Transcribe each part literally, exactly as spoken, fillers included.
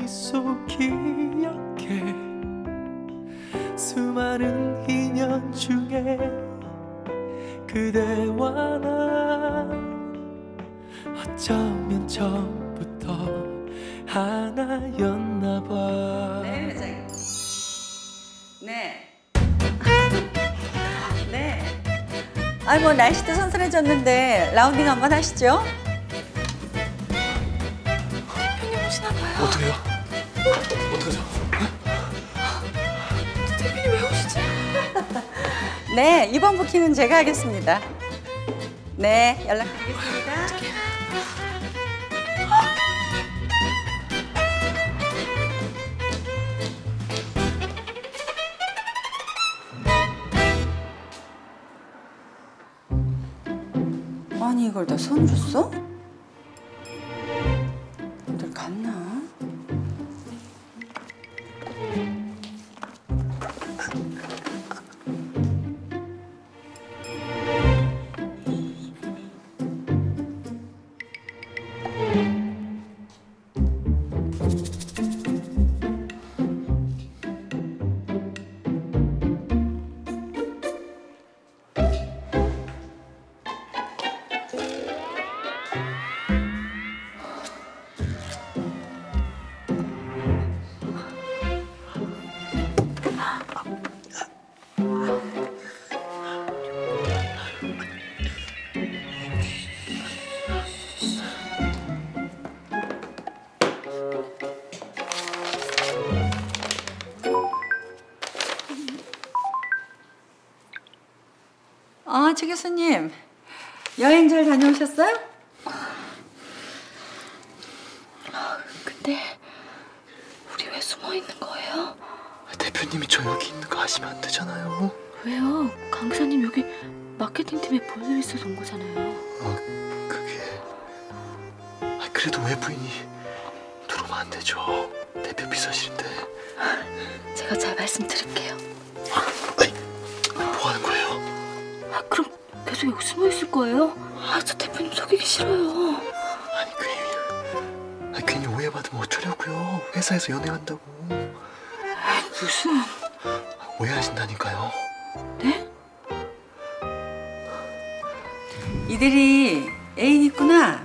머릿속 기억해 수많은 인연 중에 그대와 나 어쩌면 처음부터 하나였나 봐. 네, 회장님. 네. 네. 아이 뭐 날씨도 선선해졌는데 라운딩 한번 하시죠. 대표님 오시나 봐요. 어떡해요? 어떡하죠? 대표님 왜 오시지? 네, 이번 부킹은 제가 하겠습니다. 네, 연락드리겠습니다. 아니 이걸 다 손으로 써? 어딜 갔나? 아, 최 교수님. 여행 잘 다녀오셨어요? 근데 우리 왜 숨어 있는 거예요? 대표님이 저 여기 있는 거 아시면 안 되잖아요. 왜요? 강 기사님 여기 마케팅팀에 볼일 있어서 온 거잖아요. 아, 그게... 아, 그래도 외부인이 들어오면 안 되죠. 대표 비서실인데. 제가 잘 말씀드릴게요. 아니, 뭐 하는 거예요? 아, 그럼 계속 여기 숨어 있을 거예요? 아, 저 대표님 속이기 싫어요. 아니, 괜히... 아니, 괜히 오해받으면 어쩌려고요. 회사에서 연애한다고. 아, 무슨... 오해하신다니까요. 네? 이들이 애인 있구나.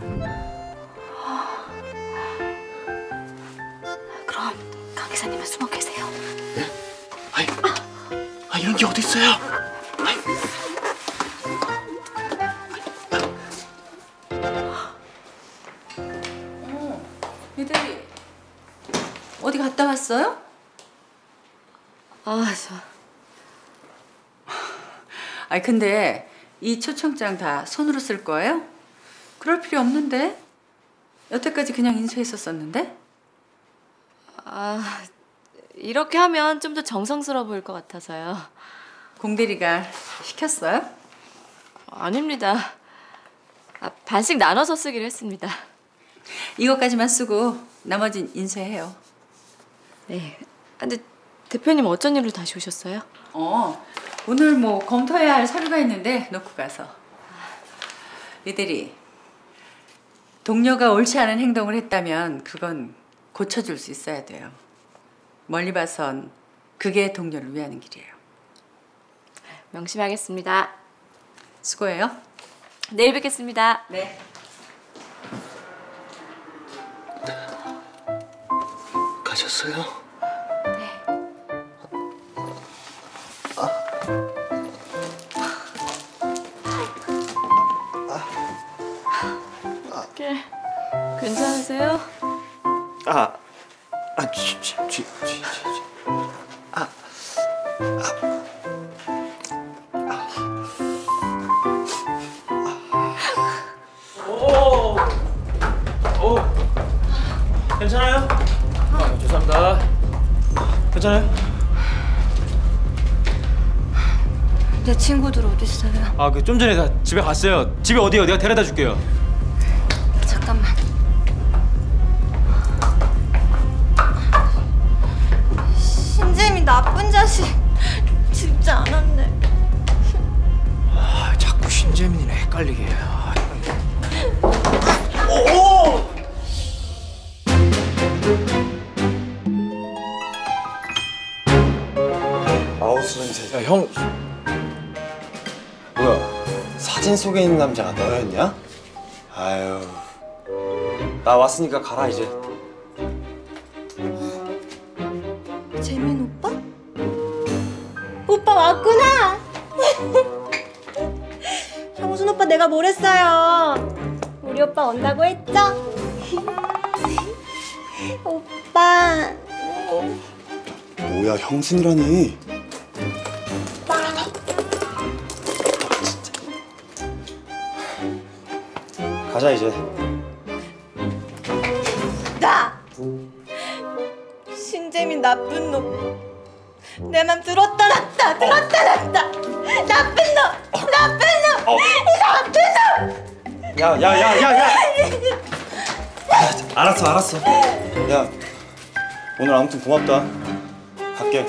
그럼 강 기사님은 숨어 계세요. 예? 아니, 아, 이런 게 어디 있어요? 아니. 어, 이들이 어디 갔다 왔어요? 아, 저... 아니 근데 이 초청장 다 손으로 쓸 거예요? 그럴 필요 없는데. 여태까지 그냥 인쇄했었었는데. 아, 이렇게 하면 좀 더 정성스러워 보일 것 같아서요. 공대리가 시켰어요? 아닙니다. 아, 반씩 나눠서 쓰기로 했습니다. 이것까지만 쓰고 나머진 인쇄해요. 네. 근데 대표님 어쩐 일로 다시 오셨어요? 어, 오늘 뭐 검토해야 할 서류가 있는데 놓고 가서. 이들이 동료가 옳지 않은 행동을 했다면 그건 고쳐줄 수 있어야 돼요. 멀리 봐선 그게 동료를 위하는 길이에요. 명심하겠습니다. 수고해요. 내일 뵙겠습니다. 네. 가셨어요? 네. 어떻게 괜찮으세요? 아, 아, 쥐, 쥐, 쥐, 쥐, 쥐. 아, 오, 오, 괜찮아요? 아, 죄송합니다. 괜찮아요? 내 친구들 어디 있어요? 아, 그 좀 전에 다 집에 갔어요. 집에 어디요? 내가 데려다 줄게요. 잠깐만. 신재미 나쁜 자식. 진짜 안 왔네. 아, 자꾸 신재민이랑 헷갈리게 해. 아, 오! 오! 냄새. 야, 형. 뭐야? 사진 속에 있는 남자가 너였냐? 아유. 나 왔으니까 가라 이제. 재민 오빠? 오빠 왔구나. 형순 오빠 내가 뭘 했어요? 우리 오빠 온다고 했죠? 오빠. 뭐야 형순이라니? 가자 이제. 나! 신재민 나쁜 놈. 내 맘 들었다 놨다 들었다 놨다. 나쁜 놈! 나쁜 놈! 이 나쁜 놈! 야야야야야! 알았어 알았어. 야 오늘 아무튼 고맙다. 갈게.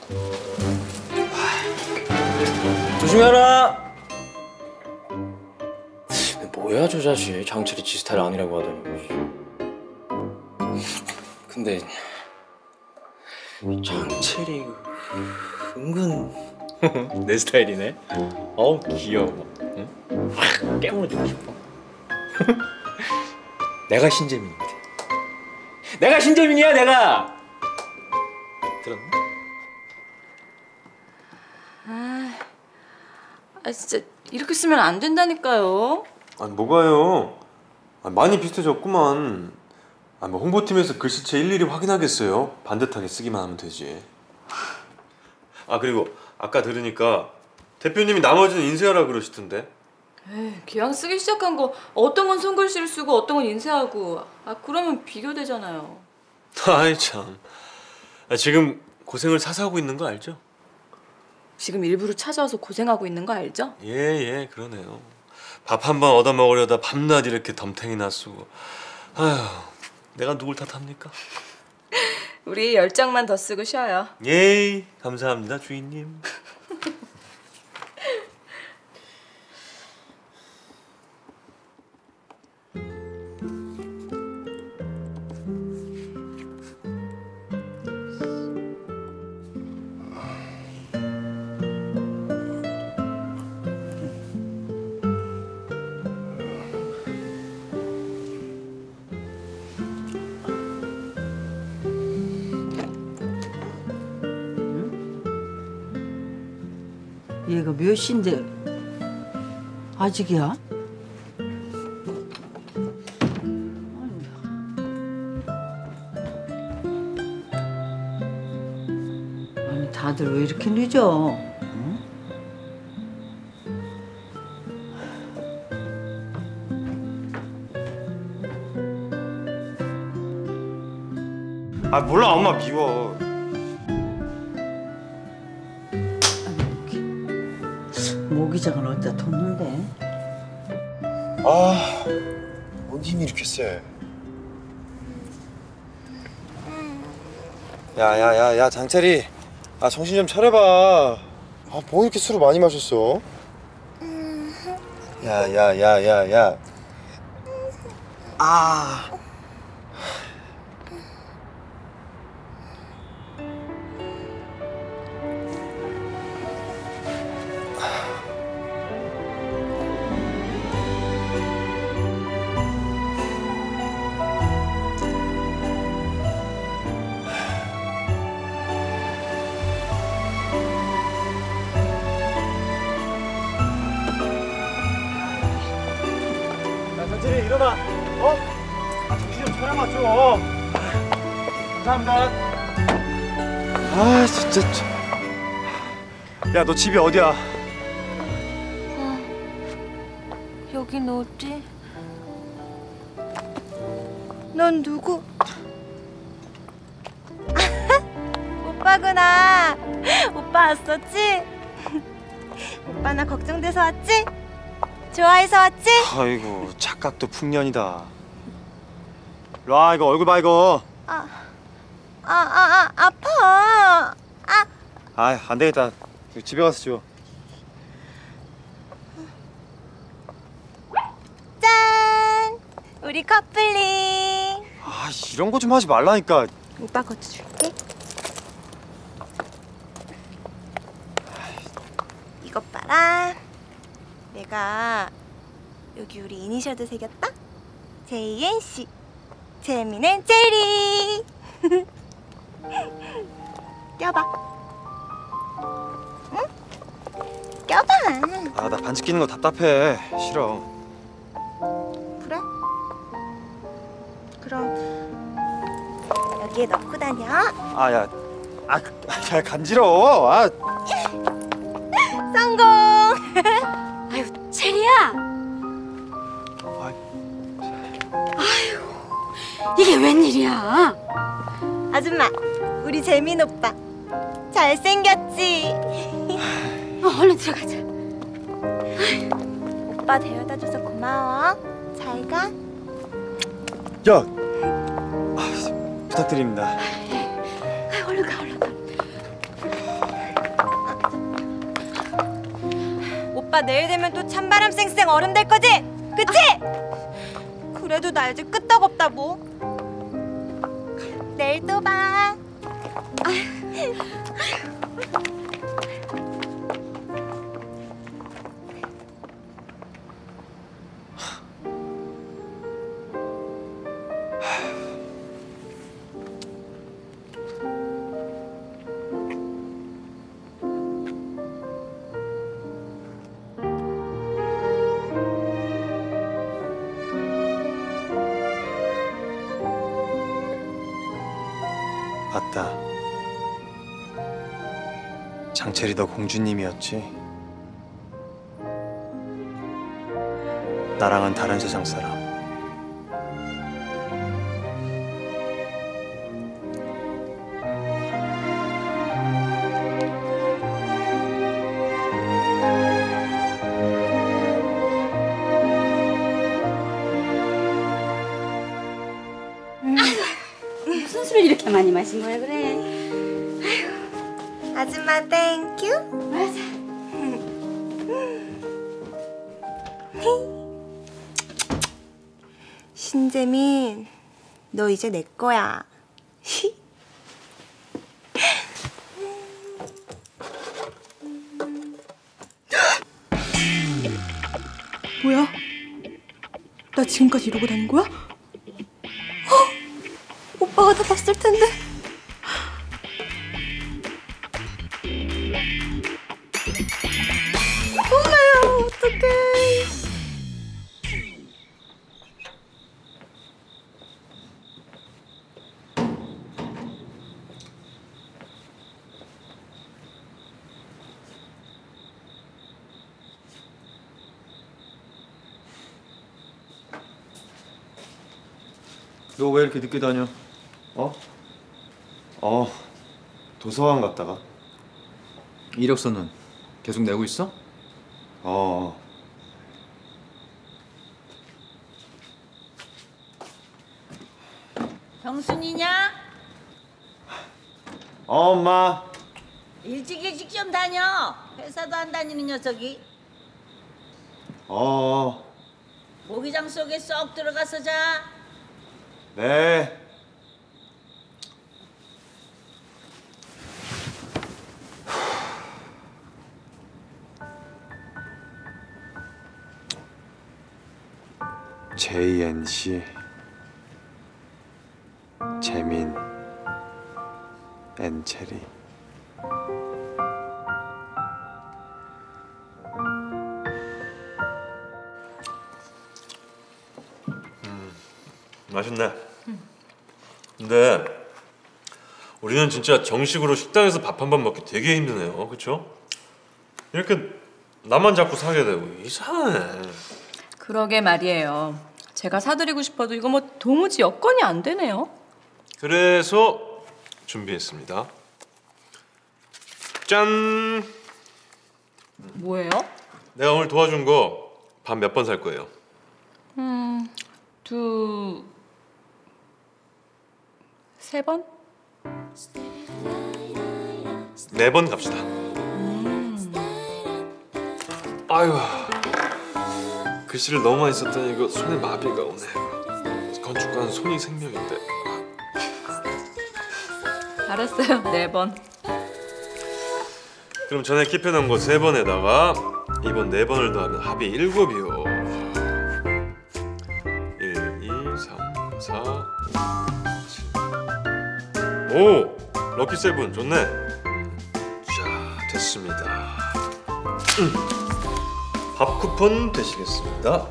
조심해라. 뭐야 저 자식. 장철이 지 스타일 아니라고 하더니. 근데 장철이 은근 내 스타일이네. 어우 귀여워. 응? 확 깨물어주고 싶어. 내가 신재민인데. 내가 신재민이야 내가. 들었나? 아 진짜 이렇게 쓰면 안 된다니까요. 아니 뭐가요? 아, 많이 비슷해졌구만. 아, 뭐 홍보팀에서 글씨체 일일이 확인하겠어요? 반듯하게 쓰기만 하면 되지. 아 그리고 아까 들으니까 대표님이 나머지는 인쇄하라 그러시던데. 에이, 기왕 쓰기 시작한 거 어떤 건 손글씨를 쓰고 어떤 건 인쇄하고. 아 그러면 비교되잖아요. 아이 참. 아, 지금 고생을 사서 하고 있는 거 알죠? 지금 일부러 찾아와서 고생하고 있는 거 알죠? 예예 예, 그러네요. 밥 한 번 얻어 먹으려다 밤낮 이렇게 덤탱이나 쓰고. 아휴 내가 누굴 탓합니까? 우리 열 장만 더 쓰고 쉬어요. 예이 감사합니다 주인님. 얘가 몇 시인데 아직이야? 아니 다들 왜 이렇게 늦어? 응? 아 몰라 엄마 미워. 모기장을 어디다 뒀는데? 아, 뭔 힘이 이렇게 세? 야야야야 장철이, 아 정신 좀 차려봐. 아 뭐 이렇게 술을 많이 마셨어? 야야야야야. 아. 장철이 일어나. 어? 아 정신 좀 차려봐 좀. 감사합니다. 아 진짜. 야 너 집이 어디야? 여긴 어디? 넌 누구? 오빠구나. 오빠 왔었지? 오빠 나 걱정돼서 왔지? 좋아해서 왔지? 아이고 착각도 풍년이다. 라 이거 얼굴 봐 이거. 아, 아, 아, 아 아파. 아, 아 안 되겠다. 집에 가서 줘. 짠! 우리 커플링. 아 이런 거 좀 하지 말라니까. 오빠 것도 줄게. 짜란. 내가 여기 우리 이니셜도 새겼다. 제이엔씨. 재미는 제리. 껴봐. 응? 껴봐. 아, 나 반지 끼는 거 답답해. 싫어. 그래? 그럼 여기에 넣고 다녀. 아, 야. 아, 그, 야, 간지러워. 아. 성공. 아유, 체리야. 이게 웬일이야? 아줌마, 우리 재민 오빠 잘생겼지? 어, 얼른 들어가자. 오빠 데려다줘서 고마워. 잘 가. 야. 아, 부탁드립니다. 아유, 얼른 가, 얼른 가. 오빠 내일 되면 또 찬바람 쌩쌩 얼음 될 거지? 그치? 그래도 나 이제 끄떡없다 뭐. 내일 또 봐. 맞다. 장채리 너 공주님이었지? 나랑은 다른 세상 사람. 무슨 술을 이렇게 많이 마신 거야, 그래? 아줌마 땡큐. 맞아. 신재민, 너 이제 내 거야. 뭐야? 나 지금까지 이러고 다닌 거야? 오빠가 다 봤을 텐데. 엄마야, 어떡해. 너 왜 이렇게 늦게 다녀? 어? 어, 도서관 갔다가. 이력서는 계속 내고 있어? 어. 정순이냐? 어, 엄마. 일찍 일찍 좀 다녀. 회사도 안 다니는 녀석이. 어. 모기장 속에 쏙 들어가서 자. 네. 제이엔씨 재민 앤 체리. 맛있네. 근데 우리는 진짜 정식으로 식당에서 밥 한 번 먹기 되게 힘드네요. 그렇죠? 이렇게 나만 자꾸 사게 되고 이상해. 그러게 말이에요. 제가 사드리고 싶어도 이거 뭐 도무지 여건이 안 되네요. 그래서 준비했습니다. 짠! 뭐예요? 내가 오늘 도와준 거 밥 몇 번 살 거예요? 음, 두... 세 번? 네 번 갑시다. 아유, 글씨를 너무 많이 썼더니 이거 손에 마비가 오네. 건축가는 손이 생명인데. 알았어요. 네 번. 그럼 전에 킵해놓은 거 세 번에다가 이번 네 번을 더하면 합이 일곱이요. 일, 이, 삼, 사, 오, 칠. 오! 럭키 세븐 좋네. 자, 됐습니다. 음. 밥 쿠폰 되시겠습니다.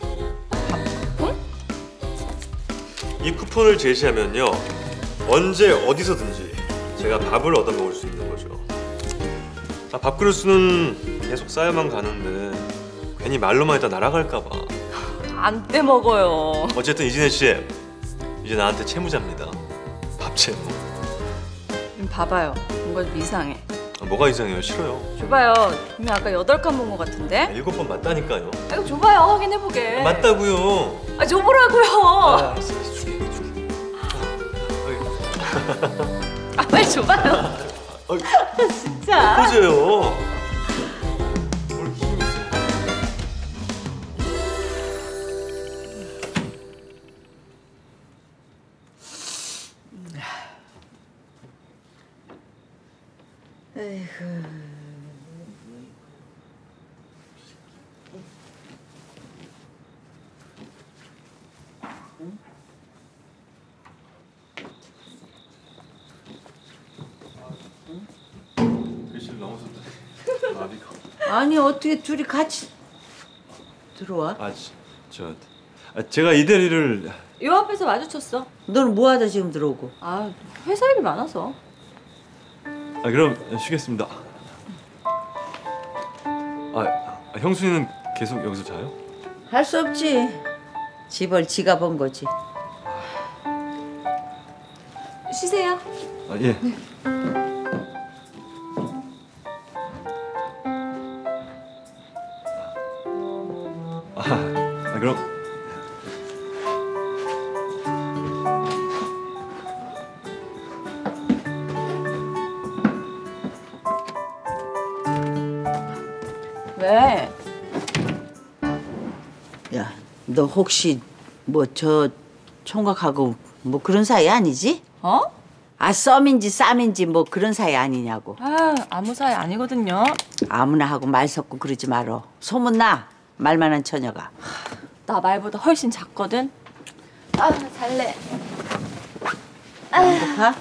이 쿠폰을 제시하면요, 언제 어디서든지 제가 밥을 얻어 먹을 수 있는 거죠. 아, 밥그릇수는 계속 쌓여만 가는데 괜히 말로만 있다 날아갈까 봐. 안 떼먹어요. 어쨌든 이진혜 씨, 이제 나한테 채무자입니다. 밥 채무. 좀 봐봐요. 뭔가 좀 이상해. 아, 뭐가 이상해요? 싫어요. 줘봐요. 분명 아까 여덟 칸 본 것 같은데? 아, 일곱 번 맞다니까요. 아, 이거 줘봐요. 확인해보게. 맞다고요. 아, 줘보라고요. 아, 알았어, 알았어. 줄게, 줄게. 아, 빨리 줘봐요. 아, 진짜. 보세요. 뭘 힘이 있어. 글씨를 넘어섰다. 나비가. 아니 어떻게 둘이 같이 들어와? 아, 저, 아, 제가 이 대리를. 요 앞에서 마주쳤어. 너는 뭐 하다 지금 들어오고? 아, 회사 일이 많아서. 아, 그럼 쉬겠습니다. 아, 형수이는 계속 여기서 자요? 할 수 없지. 집을 지가 번 거지. 쉬세요. 아, 예. 아, 아, 그럼. 왜? 야, 너 혹시 뭐 저 총각하고 뭐 그런 사이 아니지? 어? 아, 썸인지 쌈인지 뭐 그런 사이 아니냐고. 아, 아무 사이 아니거든요. 아무나 하고 말 섞고 그러지 말어. 소문나. 말만한 처녀가. 나 말보다 훨씬 작거든. 아, 잘래. 행복하?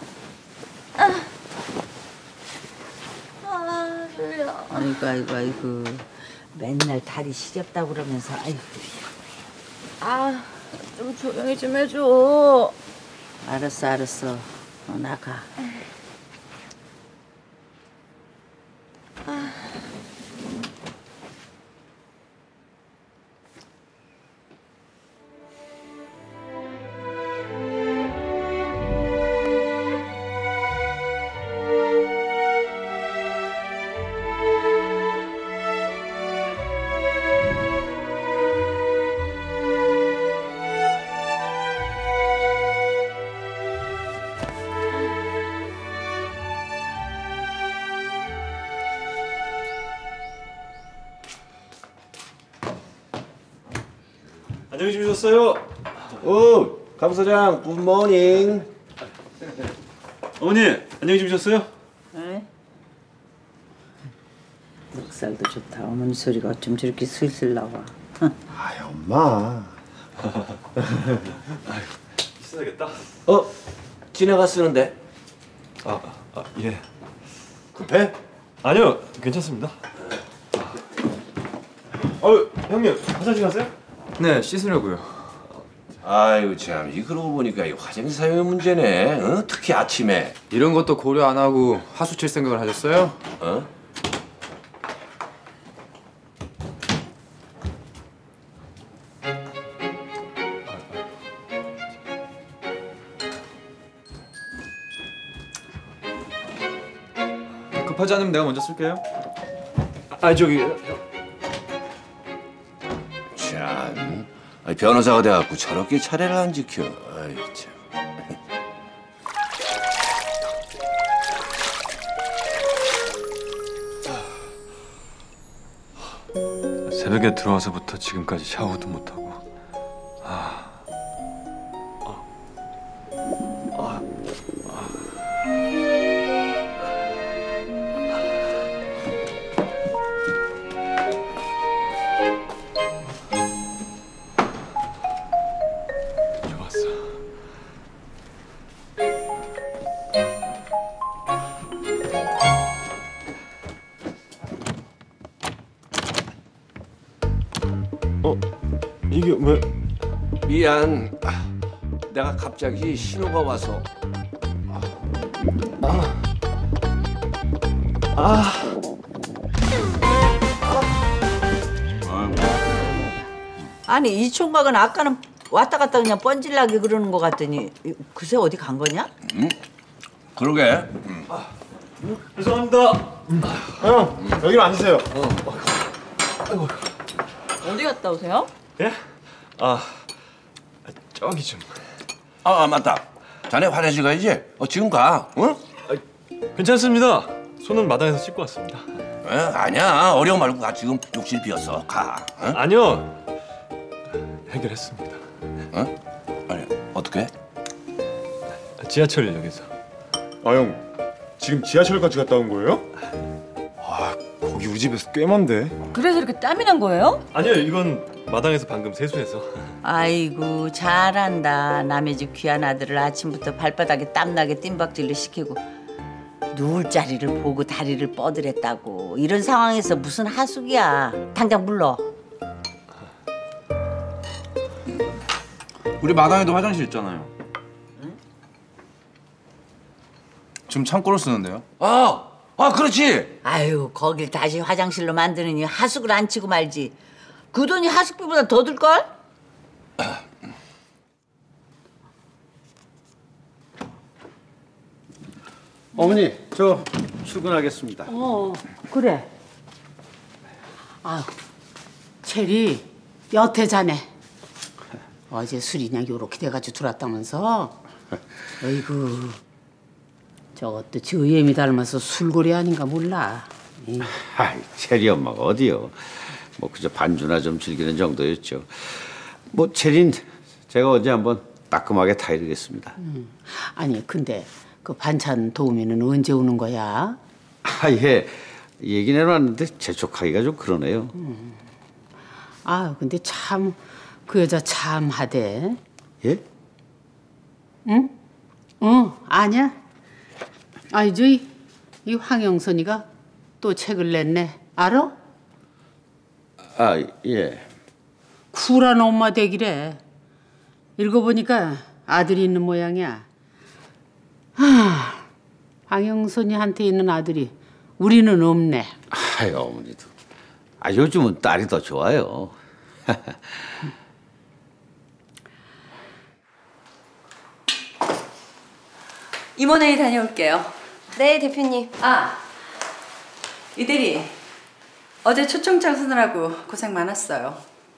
아, 졸려. 아이고 아이고 아이고. 맨날 다리 시렵다고 그러면서 아이고. 아, 좀 조용히 좀 해줘. 알았어 알았어. 너 나가. 안녕히 주무셨어요? 오, 감사장 굿모닝. 어머니, 안녕히 주무셨어요? 네? 넉살도 좋다. 어머니 소리가 어쩜 저렇게 슬슬 나와. 아이 엄마. 있어야겠다. 어, 지나가 쓰는데. 아, 아, 예. 급해? 아니요, 괜찮습니다. 어, 형님, 화장실 가세요? 네, 씻으려고요. 아이고 참, 이 그러고 보니까 이 화장실 사용의 문제네. 어? 특히 아침에. 이런 것도 고려 안 하고 하수 칠 생각을 하셨어요? 어? 급하지 않으면 내가 먼저 쓸게요. 아, 저기. 참, 아니, 변호사가 돼갖고 저렇게 차례를 안 지켜. 아이 참. 새벽에 들어와서부터 지금까지 샤워도 못하고. 아. 아. 아. 아. 이게 왜? 미안. 아, 내가 갑자기 신호가 와서. 아니 이 총각은 아까는 왔다 갔다 그냥 뻔질나게 그러는 것 같더니 그새 어디 간 거냐? 응? 그러게. 죄송합니다. 형 여기로 앉으세요. 어디 갔다 오세요? 예? 아 저기 좀. 아, 아 맞다. 자네 화장실 가야지. 어, 지금 가. 응? 괜찮습니다. 손은 마당에서 씻고 왔습니다. 에, 아니야. 어려워 말고 가. 지금 욕실 비었어. 가. 응? 아니요. 해결했습니다. 응? 아니 어떻게? 지하철역에서. 아 형 지금 지하철까지 갔다 온 거예요? 아 거기 우리 집에서 꽤 먼데. 그래서 이렇게 땀이 난 거예요? 아니요, 이건 마당에서 방금 세수해서. 아이고 잘한다. 남의 집 귀한 아들을 아침부터 발바닥에 땀나게 뜀박질로 시키고 누울 자리를 보고 다리를 뻗으랬다고. 이런 상황에서 무슨 하숙이야. 당장 물러. 우리 마당에도 화장실 있잖아요. 지금 창고로 쓰는데요. 아, 아 그렇지. 아유 거길 다시 화장실로 만드느니 하숙을 안 치고 말지. 그 돈이 하숙비보다 더 들걸? 어머니, 저 출근하겠습니다. 어, 그래. 아유, 체리, 여태 자네. 어제 술이냐 요렇게 돼가지고 들어왔다면서. 어이구, 저것도 저예미 닮아서 술고리 아닌가 몰라. 이. 아이, 체리 엄마가 어디요? 뭐 그저 반주나 좀 즐기는 정도였죠. 뭐 체린 제가 언제 한번 따끔하게 타이르겠습니다. 음. 아니, 근데 그 반찬 도우미는 언제 오는 거야? 아, 예. 얘기는 해놨는데 재촉하기가 좀 그러네요. 음. 아, 근데 참 그 여자 참 하대. 예? 응? 응, 아니야. 아이, 저이 이 황영선이가 또 책을 냈네. 알아? 아, 예. 쿨한 엄마 되기래. 읽어보니까 아들이 있는 모양이야. 하, 황영선이한테 있는 아들이 우리는 없네. 아유, 어머니도. 아, 요즘은 딸이 더 좋아요. 임원회의 다녀올게요. 네, 대표님. 아, 이대리. 어제 초청장 쓰느라고 고생 많았어요.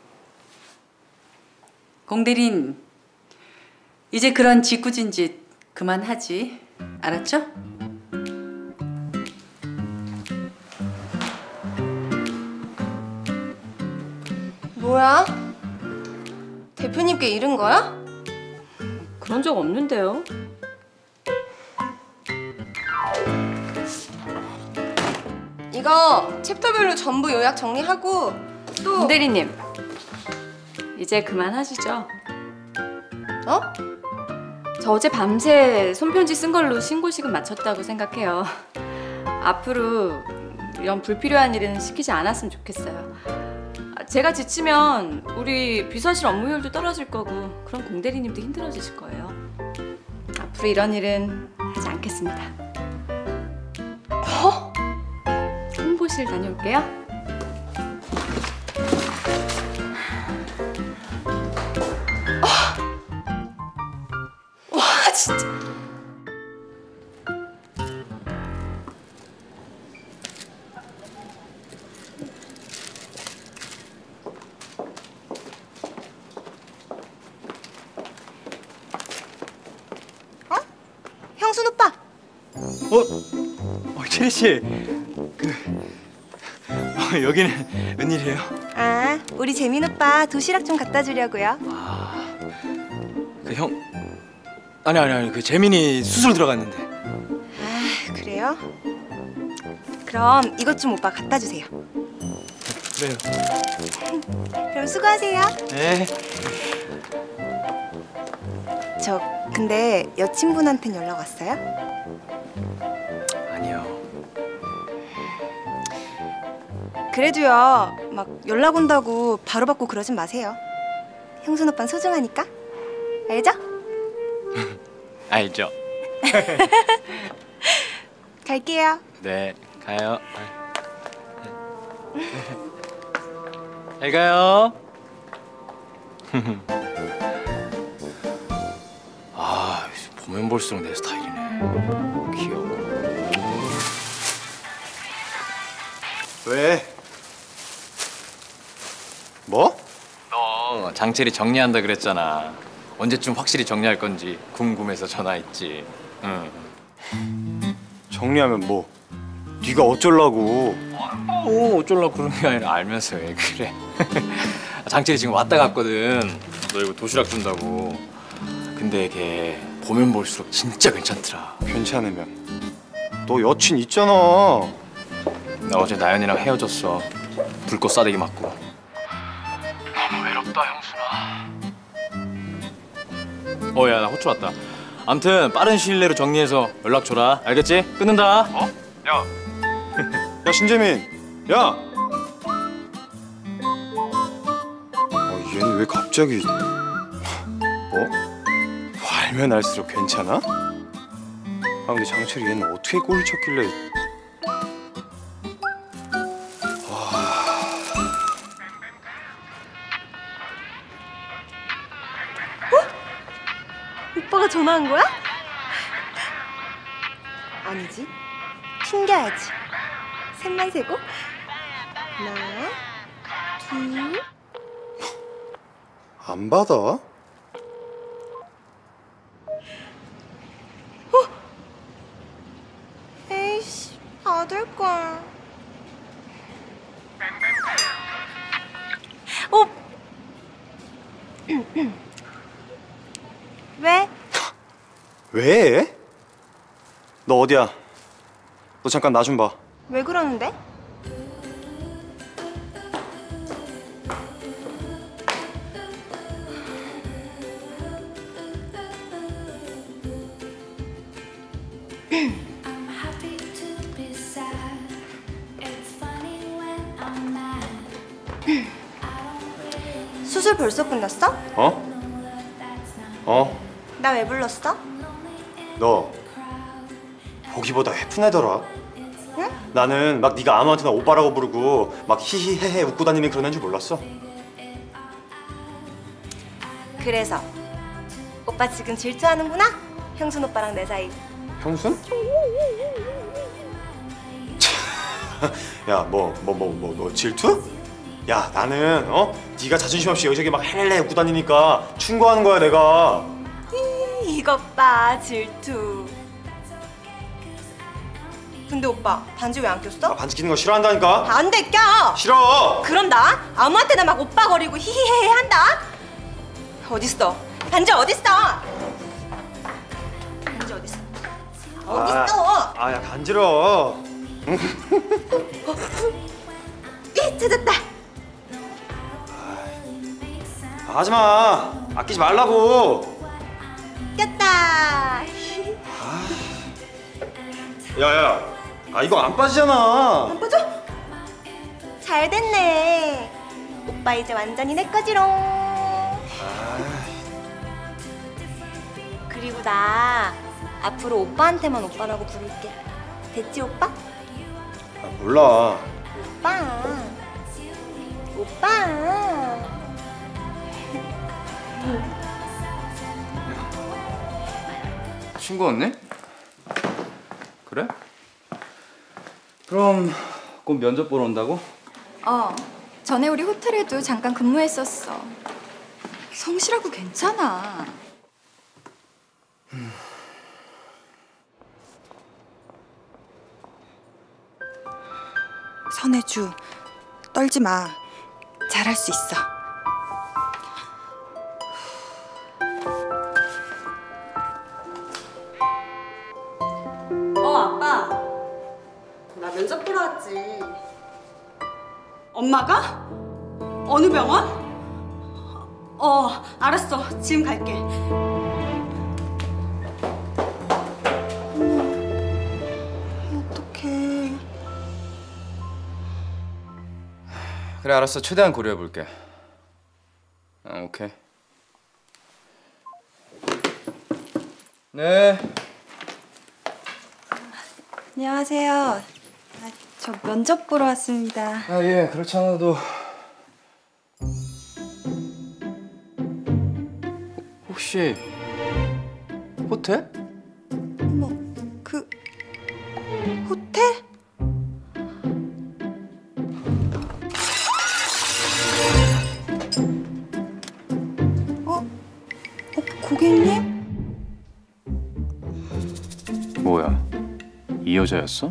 공대리는 이제 그런 짓궂은 짓 그만하지. 알았죠? 뭐야? 대표님께 잃은 거야? 그런 적 없는데요. 이거 챕터별로 전부 요약 정리하고 또 공 대리님, 이제 그만하시죠. 어? 저 어제 밤새 손편지 쓴 걸로 신고식은 마쳤다고 생각해요. 앞으로 이런 불필요한 일은 시키지 않았으면 좋겠어요. 제가 지치면 우리 비서실 업무 효율도 떨어질 거고 그럼 공 대리님도 힘들어지실 거예요. 앞으로 이런 일은 하지 않겠습니다. 어? 홍보실 다녀올게요. 와, 진짜. 어? 형순 오빠. 어? 어 체리 씨. 그 어, 여기는 웬일이에요? 아, 우리 재민 오빠 도시락 좀 갖다 주려고요. 그 형. 아니 아니 아니 그 재민이 수술 들어갔는데. 아, 그래요? 그럼 이것 좀 오빠 갖다 주세요. 그래요. 그럼 수고하세요. 네. 저 근데 여친분한텐 연락 왔어요? 아니요. 그래도요, 막 연락 온다고 바로 받고 그러진 마세요. 형순 오빠는 소중하니까. 알죠? 알죠. 갈게요. 네, 가요. 잘 가요. 아, 보면 볼수록 내 스타일이네. 귀여워. 왜? 뭐? 너 장채리 정리한다 그랬잖아. 언제쯤 확실히 정리할 건지 궁금해서 전화했지. 응. 정리하면 뭐? 네가 어쩌려고? 오, 어쩌려고 그런 게 아니라 알면서 왜 그래. 장채리 지금 왔다 갔거든. 너 이거 도시락 준다고. 근데 걔 보면 볼수록 진짜 괜찮더라. 괜찮으면 너 여친 있잖아. 나 어제 나연이랑 헤어졌어. 불꽃 싸대기 맞고. 너무 외롭다, 형순아. 어, 야, 나 호주 왔다. 암튼 빠른 시일 내로 정리해서 연락 줘라. 알겠지? 끊는다. 어? 야, 야 신재민, 야. 어, 얘는 왜 갑자기? 뭐? 뭐 알면 알수록 괜찮아? 아 근데 장철이 얘는 어떻게 꼴을 쳤길래? 오빠가 전화한 거야? 아니지. 튕겨야지. 셋만 세고. 하나, 둘. 안 받아? 어? 에이씨, 받을걸. 어? 왜? 왜? 너 어디야? 너 잠깐 나 좀 봐. 왜 그러는데? 수술 벌써 끝났어? 어? 어? 나 왜 불렀어? 너 보기보다 예쁜 애더라. 응? 나는 막 네가 아무한테나 오빠라고 부르고 막 히히헤헤 웃고 다니는 그런 애인 줄 몰랐어. 그래서 오빠 지금 질투하는구나? 형순 오빠랑 내 사이. 형순? 야, 뭐 뭐 뭐 뭐 뭐 질투? 야, 나는 어? 네가 자존심 없이 여기저기 막 헬레 웃고 다니니까 충고하는 거야, 내가. 이, 이것 봐, 질투. 근데 오빠 반지 왜 안 꼈어? 아, 반지 끼는 거 싫어한다니까. 안 돼, 껴! 싫어. 그럼 나 아무한테나 막 오빠 거리고 히히헤헤 한다? 어딨어? 반지 어딨어? 반지 어딨어? 어딨어? 아, 야 간지러워. 이, 찾았다. 아, 하지 마. 아끼지 말라고. 꼈다. 야야. 아 이거 안 빠지잖아. 안 빠져? 잘 됐네. 오빠 이제 완전히 내 거지롱. 그리고 나 앞으로 오빠한테만 오빠라고 부를게. 됐지 오빠? 아, 몰라. 오빠. 오빠. 친구 왔네? 그래? 그럼 곧 면접 보러 온다고? 어, 전에 우리 호텔에도 잠깐 근무했었어. 성실하고 괜찮아. 음. 선혜주, 떨지 마. 잘할 수 있어. 어, 아빠. 나 면접 보러 왔지. 엄마가? 어느 병원? 어, 알았어. 지금 갈게. 어떡해. 그래, 알았어. 최대한 고려해볼게. 어, 오케이. 네. 안녕하세요. 아, 저 면접 보러 왔습니다. 아, 예, 그렇지 않아도 혹시 호텔? 어머, 그 호텔? 어? 어, 고객님? 뭐야? 이 여자였어?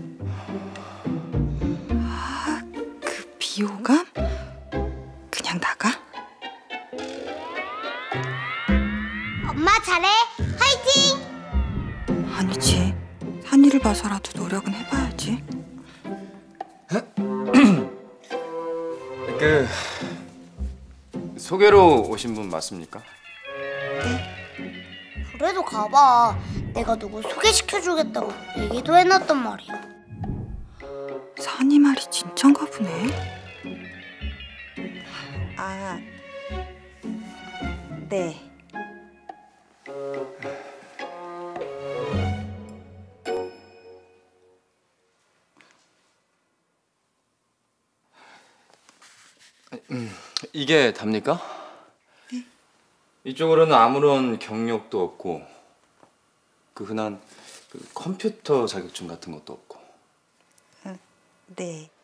아, 그 비호감? 그냥 나가? 엄마 잘해. 화이팅! 아니지. 산이를 봐서라도 노력은 해봐야지. 그 소개로 오신 분 맞습니까? 그래도 가봐. 내가 누구 소개시켜주겠다고 얘기도 해놨단 말이야. 산이 말이 진짠가 보네. 아, 네. 음, 이게 답니까? 네. 이쪽으로는 아무런 경력도 없고 그 흔한 그 컴퓨터 자격증 같은 것도 없고. 네.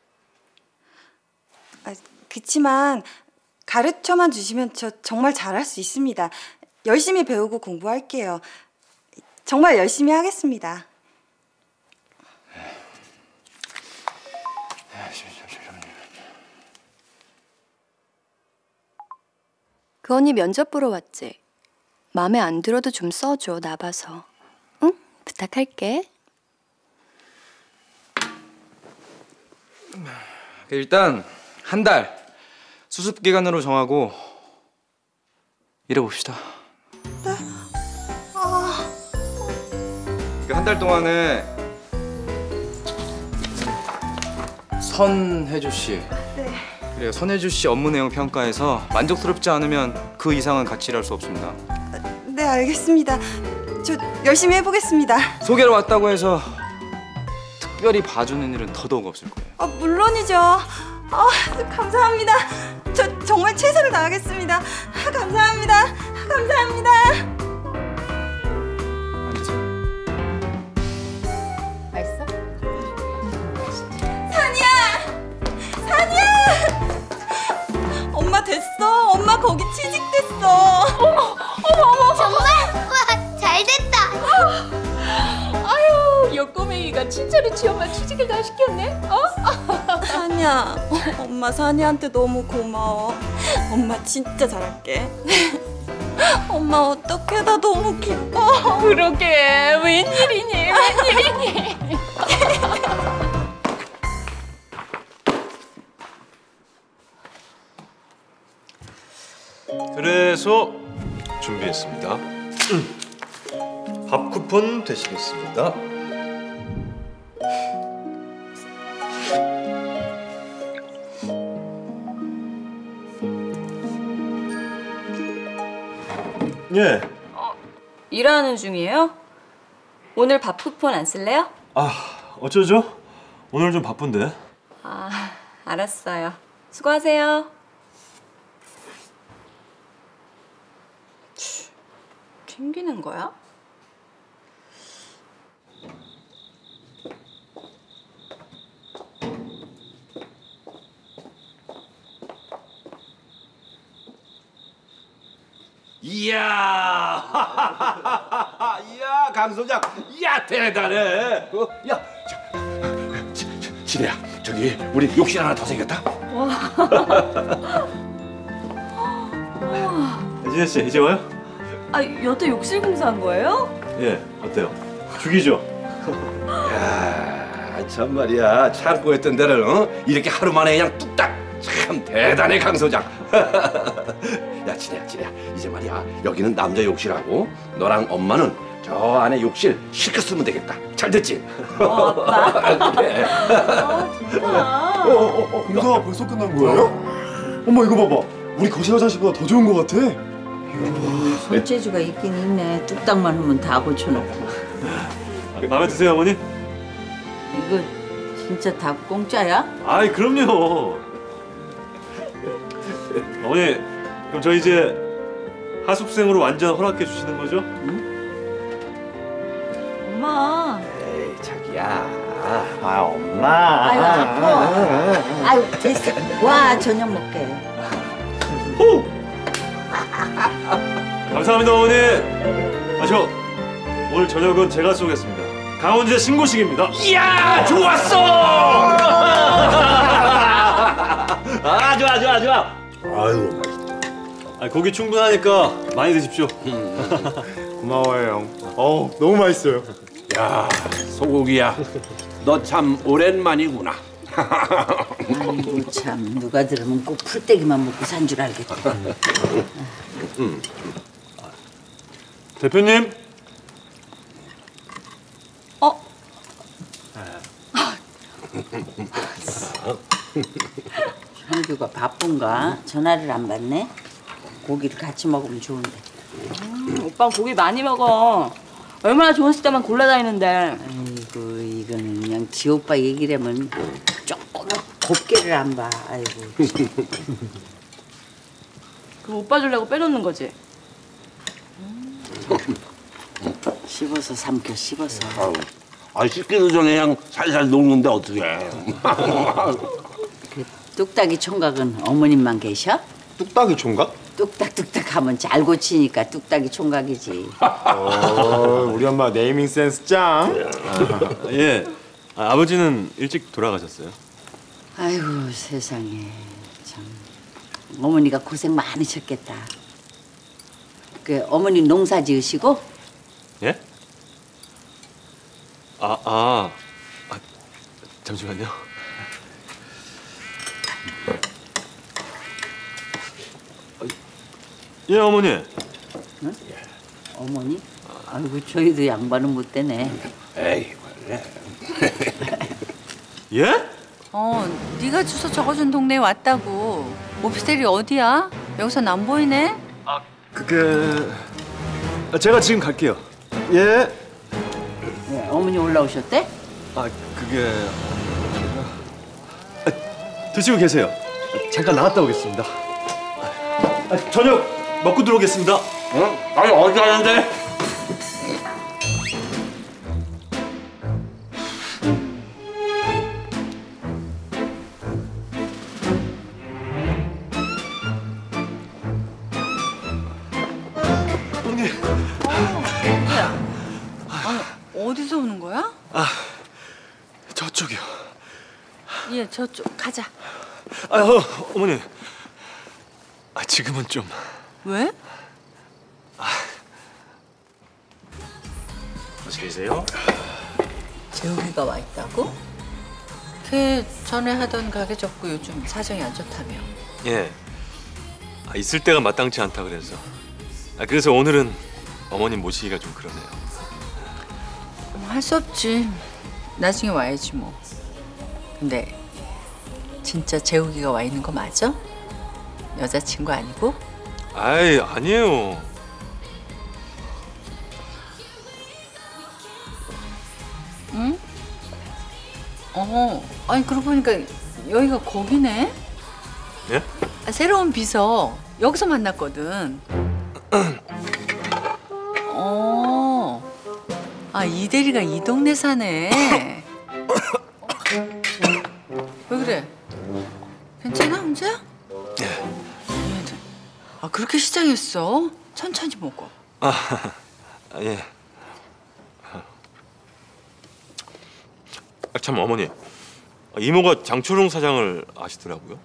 아, 그치만 가르쳐만 주시면 저 정말 잘할 수 있습니다. 열심히 배우고 공부할게요. 정말 열심히 하겠습니다. 그 언니 면접 보러 왔지? 마음에 안 들어도 좀 써줘, 나 봐서. 응? 부탁할게. 일단 한 달 수습 기간으로 정하고 일해봅시다. 네? 아... 그 한 달 동안에 선혜주 씨, 네. 그리고 선혜주 씨 업무 내용 평가에서 만족스럽지 않으면 그 이상은 같이 일할 수 없습니다. 네, 알겠습니다. 저 열심히 해보겠습니다. 소개로 왔다고 해서 특별히 봐주는 일은 더더욱 없을 거예요. 아, 물론이죠. 아, 감사합니다. 저 정말 최선을 다하겠습니다. 아, 감사합니다. 아, 감사합니다. 맛있어? 산이야! 산이야! 엄마 됐어. 엄마 거기 취직됐어. 어머, 어머, 어머. 정말? 와, 잘 됐다. 아유, 요 꼬맹이가 친절히 지엄마 취직을 다 시켰네. 어? 산이야, 엄마 산이한테 너무 고마워. 엄마 진짜 잘할게. 엄마 어떡해, 나 너무 기뻐. 그러게, 웬일이니, 웬일이니. 그래서 준비했습니다. 밥 쿠폰 되시겠습니다. 예. 일하는 중이에요? 오늘 밥 쿠폰 안 쓸래요? 아, 어쩌죠? 오늘 좀 바쁜데. 아, 알았어요. 수고하세요. 챙기는 거야? 이야, 이야 강 소장, 이야 대단해. 어, 야, 저, 저, 저, 지혜야, 저기 우리 욕실 하나 더 생겼다. 와. 지혜 씨 이제 와요? 아, 여태 욕실 공사한 거예요? 예, 어때요? 죽이죠? 야, 참 말이야, 참고 했던 데를 어? 이렇게 하루 만에 그냥 뚝딱. 참 대단해 강 소장. 야 지혜야, 지혜야, 이제 말이야 여기는 남자 욕실하고 너랑 엄마는 저 안에 욕실 실컷 쓰면 되겠다. 잘 됐지? 어, 아빠. 그래. 아, 진짜. 어, 어, 어, 공사가 벌써 끝난 거예요? 엄마 이거 봐봐. 우리 거실 화장실보다 더 좋은 거 같아. 손재주가 있긴 있네. 뚝딱만 하면 다 고쳐놓고. 마음에 드세요, 어머니? 이거 진짜 다 공짜야? 아이, 그럼요. 어머니, 그럼 저 이제 하숙생으로 완전 허락해 주시는 거죠? 엄마. 에이, 자기야. 아, 엄마. 아유, 아파. 아유, 됐어. 와, 저녁 먹게. 호! 감사합니다, 어머니. 아, 저 오늘 저녁은 제가 쏘겠습니다. 강원재 신고식입니다. 이야, 좋았어. 아, 좋아, 좋아, 좋아. 아유, 아, 고기 충분하니까 많이 드십시오. 고마워요, 형. 어우, 너무 맛있어요. 야, 소고기야. 너 참 오랜만이구나. 아이고 참, 누가 들으면 꼭 풀떼기만 먹고 산 줄 알겠다. 음. 대표님. 어? 현규가 바쁜가? 전화를 안 받네? 고기를 같이 먹으면 좋은데. 음, 오빠 고기 많이 먹어. 얼마나 좋은 식당만 골라다니는데. 아이고 이거는 그냥 지 오빠 얘기라면 조금 곱게를 안 봐. 아이고. 그럼 오빠 주려고 빼놓는 거지? 씹어서 삼켜 씹어서. 아유, 아, 씻기도 전에 그냥 살살 녹는데 어떡해. 그 뚝딱이 총각은 어머님만 계셔? 뚝딱이 총각? 뚝딱뚝딱 하면 잘 고치니까 뚝딱이 총각이지. 어, 우리 엄마 네이밍 센스 짱. 아, 예. 아, 아버지는 일찍 돌아가셨어요. 아이고 세상에 참 어머니가 고생 많으셨겠다. 그 어머니 농사 지으시고? 예? 아, 아, 아 잠시만요. 예, 어머니. 응? 어머니? 아이고 저희도 양반은 못 되네. 에이, 원래. 예? 어, 네가 주소 적어준 동네에 왔다고. 오피스텔이 어디야? 여기선 안 보이네? 아, 그게 제가 지금 갈게요. 예. 네, 어머니 올라오셨대? 아, 그게 아, 드시고 계세요. 잠깐 나갔다 오겠습니다. 아, 저녁 먹고 들어오겠습니다. 응? 아니, 어디 가는데? 아니, 어디서 오는 거야? 아, 저쪽이요. 예, 저쪽 가자. 아, 어, 어머니. 아, 지금은 좀. 왜? 어서 계세요. 재욱이가 와 있다고? 걔 전에 하던 가게 접고 요즘 사정이 안 좋다며. 예. 아, 있을 때가 마땅치 않다 그래서. 아, 그래서 오늘은 어머님 모시기가 좀 그러네요. 할 수 없지. 나중에 와야지 뭐. 근데 진짜 재욱이가 와 있는 거 맞아? 여자친구 아니고? 아이, 아니에요. 응? 어, 아니 그러고 보니까 여기가 거기네? 예? 아, 새로운 비서 여기서 만났거든. 어, 아 이 대리가 이 동네 사네. 왜 그래? 괜찮아, 혼자야? 예. 아 그렇게 시장했어? 천천히 먹어. 아, 예. 아, 참 어머니. 이모가 장초롱 사장을 아시더라고요.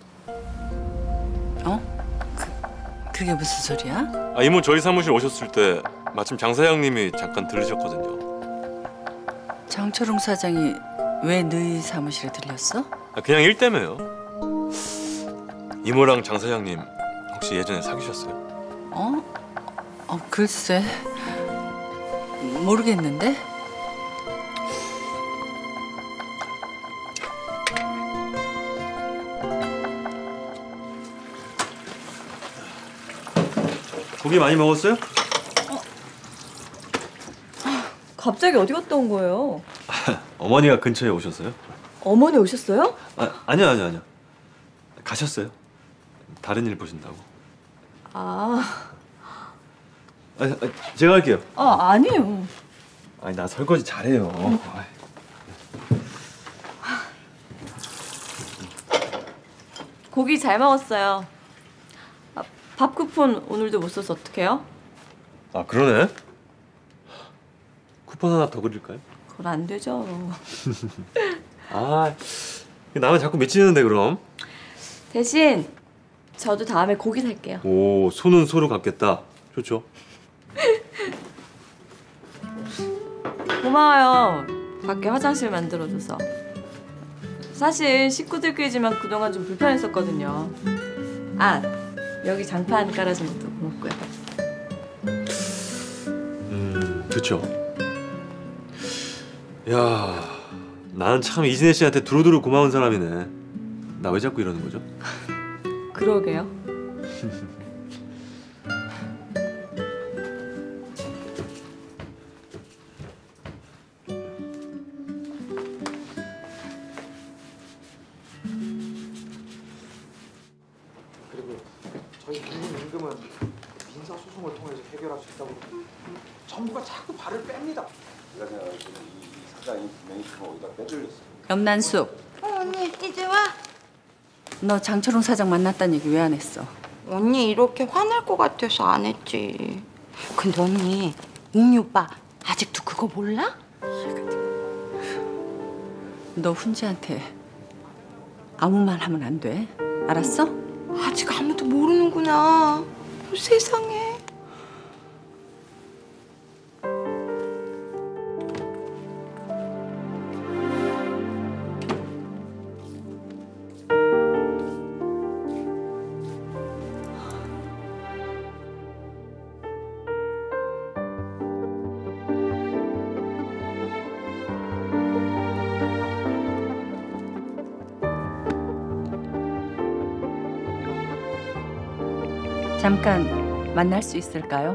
어? 그, 그게 무슨 소리야? 아, 이모 저희 사무실 오셨을 때 마침 장 사장님이 잠깐 들르셨거든요. 장초롱 사장이 왜 너희 사무실에 들렸어? 아, 그냥 일 때문에요. 이모랑 장 사장님 혹시 예전에 사귀셨어요? 어? 어 글쎄 모르겠는데. 고기 많이 먹었어요? 갑자기 어디 갔다 온 거예요? 어머니가 근처에 오셨어요? 어머니 오셨어요? 아, 아니요, 아니요, 아니요. 가셨어요. 다른 일 보신다고. 아, 아, 아 제가 할게요. 아 아니에요. 아니, 나 설거지 잘해요. 아이. 고기 잘 먹었어요. 아, 밥 쿠폰 오늘도 못 써서 어떡해요? 아, 그러네. 쿠폰 하나 더 그릴까요? 그건 안 되죠. 아, 나만 자꾸 맺히는데 그럼. 대신 저도 다음에 고기 살게요. 오, 손은 소로 갚겠다. 좋죠. 고마워요. 밖에 화장실 만들어줘서. 사실 식구들끼리지만 그동안 좀 불편했었거든요. 아, 여기 장판 깔아준 것도 고맙고요. 음, 좋죠. 야, 나는 참 이진혜 씨한테 두루두루 고마운 사람이네. 나 왜 자꾸 이러는 거죠? 그러게요. 그리고 저희 민금 임금은 민사 소송을 통해서 해결할 수 있다고 정부가 자꾸 발을 뺍니다. 제가 생각할 때는 이 사장이 분명히 그거 어디다 빼돌렸어요. 염난숙, 어, 언니 이제 와. 너 장철웅 사장 만났다는 얘기 왜 안 했어? 언니 이렇게 화낼 것 같아서 안 했지. 근데 언니, 웅이 오빠 아직도 그거 몰라? 너 훈지한테 아무 말 하면 안 돼. 알았어? 아직 아무도 모르는구나. 세상에. 잠깐 만날 수 있을까요?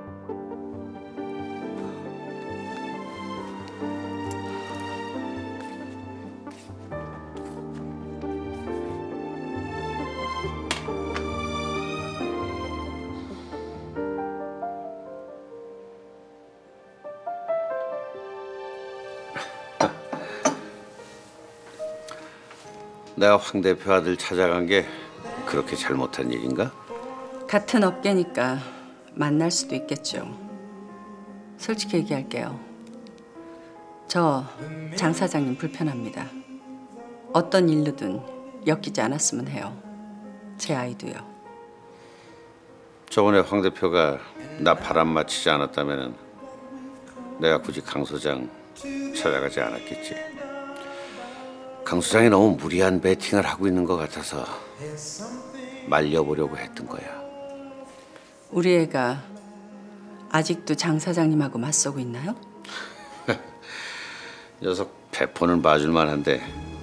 내가 황 대표 아들 찾아간 게 그렇게 잘못한 일인가? 같은 업계니까 만날 수도 있겠죠. 솔직히 얘기할게요. 저 장 사장님 불편합니다. 어떤 일로든 엮이지 않았으면 해요. 제 아이도요. 저번에 황 대표가 나 바람 맞히지 않았다면 내가 굳이 강 소장 찾아가지 않았겠지. 강 소장이 너무 무리한 배팅을 하고 있는 것 같아서 말려보려고 했던 거야. 우리 애가 아직도 장 사장님하고 맞서고 있나요? 녀석 배포는 봐줄 만한데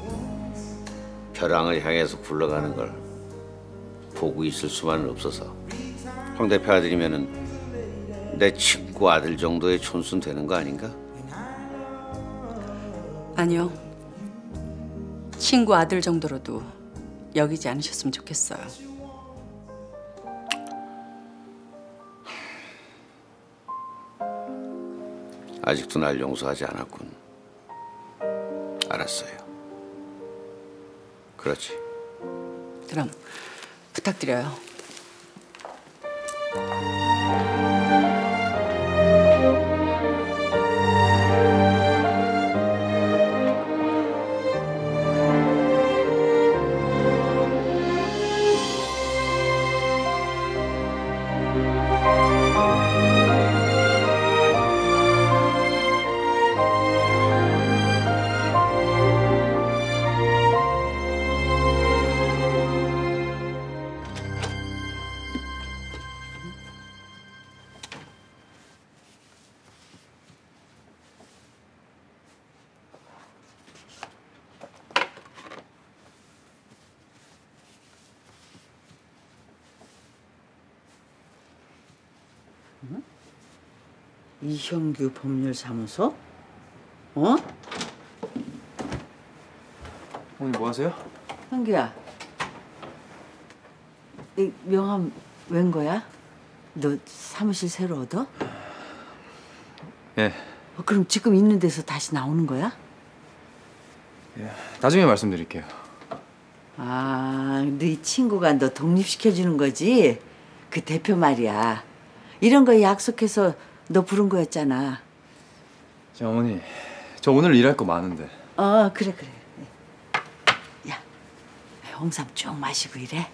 벼랑을 향해서 굴러가는 걸 보고 있을 수만은 없어서. 황 대표 아들이면은 내 친구 아들 정도의 촌순 되는 거 아닌가? 아니요. 친구 아들 정도로도 여기지 않으셨으면 좋겠어요. 아직도 날 용서하지 않았군. 알았어요. 그렇지. 그럼 부탁드려요. 이형규 법률사무소? 어? 어머니 뭐 하세요? 형규야, 이 명함 웬 거야? 너 사무실 새로 얻어? 예. 어, 그럼 지금 있는 데서 다시 나오는 거야? 예. 나중에 말씀드릴게요. 아, 네 친구가 너 독립시켜주는 거지? 그 대표 말이야. 이런 거 약속해서 너 부른 거였잖아. 저 어머니, 저 오늘 일할 거 많은데. 어, 그래 그래. 야, 홍삼 쭉 마시고 이래.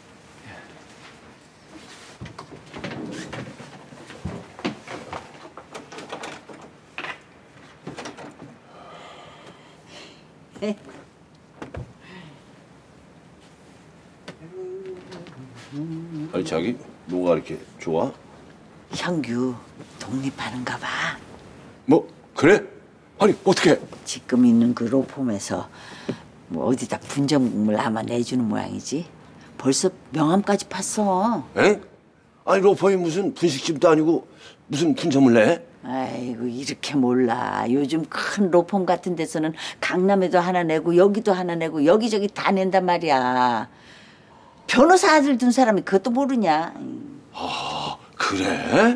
아니 자기 뭐가 이렇게 좋아? 형규 독립하는가 봐. 뭐 그래? 아니 어떻게? 지금 있는 그 로펌에서 뭐 어디다 분쟁국물 아마 내주는 모양이지. 벌써 명함까지 팠어. 엥? 아니 로펌이 무슨 분식집도 아니고 무슨 분점을 내? 아이고 이렇게 몰라. 요즘 큰 로펌 같은 데서는 강남에도 하나 내고 여기도 하나 내고 여기저기 다 낸단 말이야. 변호사 아들 둔 사람이 그것도 모르냐. 아 그래?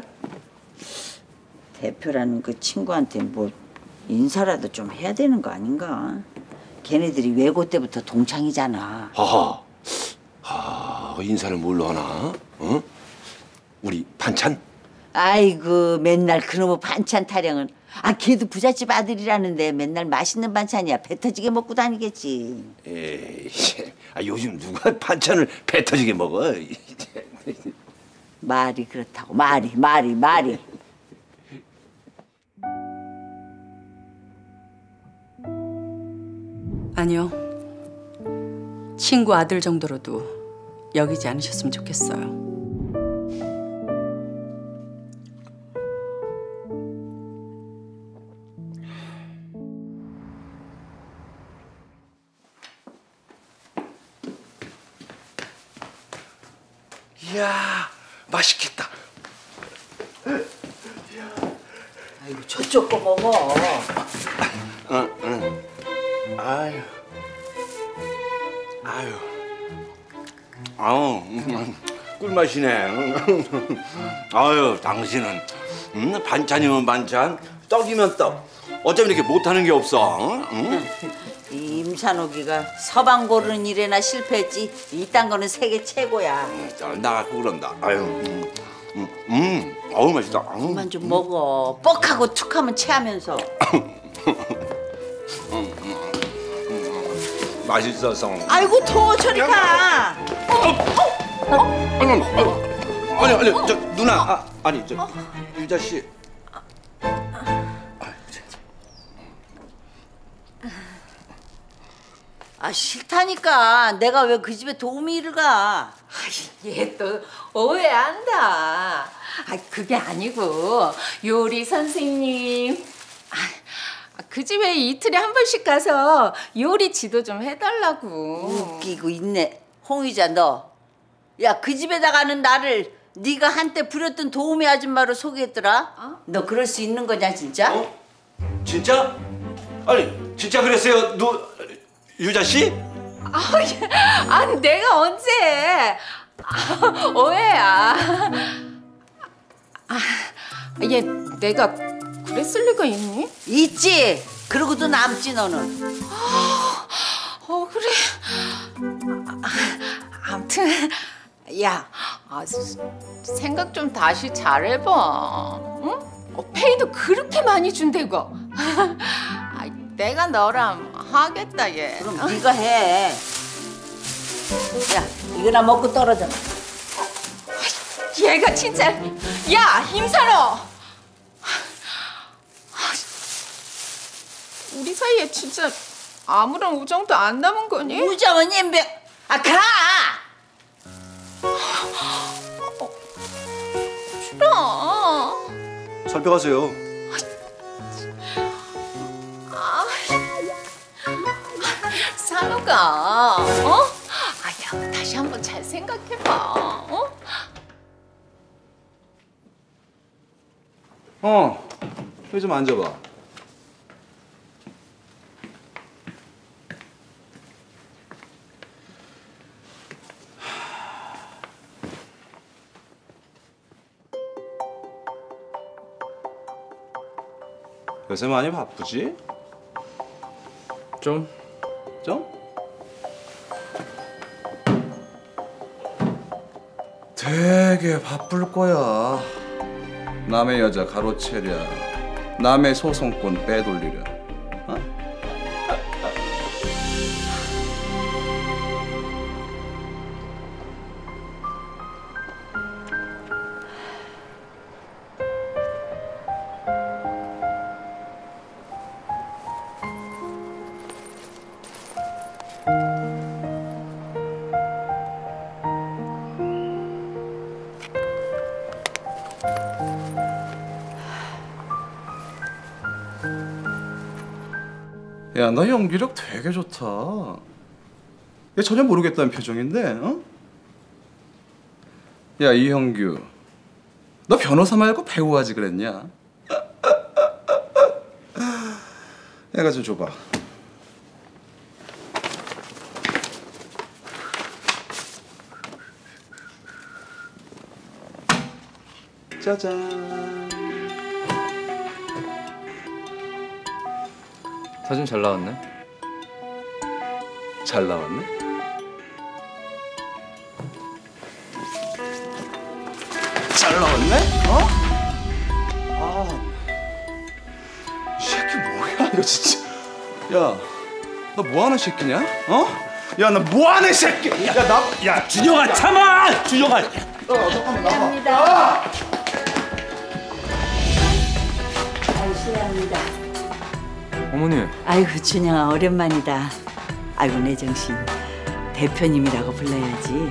대표라는 그 친구한테 뭐 인사라도 좀 해야 되는 거 아닌가? 걔네들이 외고 때부터 동창이잖아. 하하. 아 인사를 뭘로 하나? 어? 우리 반찬? 아이고 맨날 그놈의 반찬 타령은. 아 걔도 부잣집 아들이라는데 맨날 맛있는 반찬이야. 배 터지게 먹고 다니겠지. 에이, 아, 요즘 누가 반찬을 배 터지게 먹어? 말이 그렇다고. 말이 말이 말이. 아니요. 친구 아들 정도로도 여기지 않으셨으면 좋겠어요. 이야, 맛있겠다. 아이고 저쪽 거 먹어. 응, 응. 아유, 아유, 아우, 음, 꿀맛이네. 아유, 당신은 음, 반찬이면 반찬, 떡이면 떡. 어쩜 이렇게 못하는 게 없어? 응? 이 임산호기가 서방 고르는 일에나 실패했지. 이딴 거는 세계 최고야. 잘 나가고 그런다. 아유, 음, 음, 음, 어우 맛있다. 음. 그만 좀 먹어. 뻑하고 툭하면 체하면서. 맛있어서. 아이고 더워 저리 가. 아니, 아니, 아니, 저 누나, 아, 아니 저 유자 씨. 아 싫다니까. 내가 왜 그 집에 도우미 일을 가? 얘 또 오해한다. 아 그게 아니고 요리 선생님. 아, 그 집에 이틀에 한 번씩 가서 요리 지도 좀 해달라고. 웃기고 있네. 홍의자 너. 야 그 집에다 가는 나를 네가 한때 부렸던 도우미 아줌마로 소개했더라. 어? 너 그럴 수 있는 거냐 진짜? 어? 진짜? 아니 진짜 그랬어요, 누 유자 씨? 아, 아 내가 언제? 아, 오해야. 아, 얘 내가 그랬을 리가 있니? 있지. 그러고도 남지 너는. 아, 어 그래. 아, 아무튼 야, 아, 생각 좀 다시 잘해봐. 응? 어, 페이도 그렇게 많이 준대고. 아, 내가 너랑 하겠다 얘. 그럼 네가 해. 야 이거나 먹고 떨어져. 얘가 진짜. 야 임산호. 우리 사이에 진짜 아무런 우정도 안 남은 거니? 우정은 인병. 아 가. 어, 싫어. 살펴가세요. 아, 산호가, 어? 아야, 다시 한번 잘 생각해봐, 어? 어, 여기 좀 앉아봐. 요새 많이 바쁘지? 좀? 좀? 되게 바쁠 거야. 남의 여자 가로채랴, 남의 소송권 빼돌리랴. 어? 야, 너 연기력 되게 좋다. 얘 전혀 모르겠다는 표정인데, 어? 야, 이형규, 너 변호사 말고 배우 하지 그랬냐? 얘가 좀 줘봐. 짜잔. 사진 잘 나왔네. 잘 나왔네? 잘 나왔네? 어? 아, 이 새끼 뭐야 이거 진짜. 야, 너 뭐하는 새끼냐? 어? 야, 너 뭐하는 새끼? 야, 나, 야, 준영아 참아! 준영아. 어, 잠깐만 나와. 실례합니다. 어머니. 아이고 준영아 오랜만이다. 아이고 내 정신. 대표님이라고 불러야지.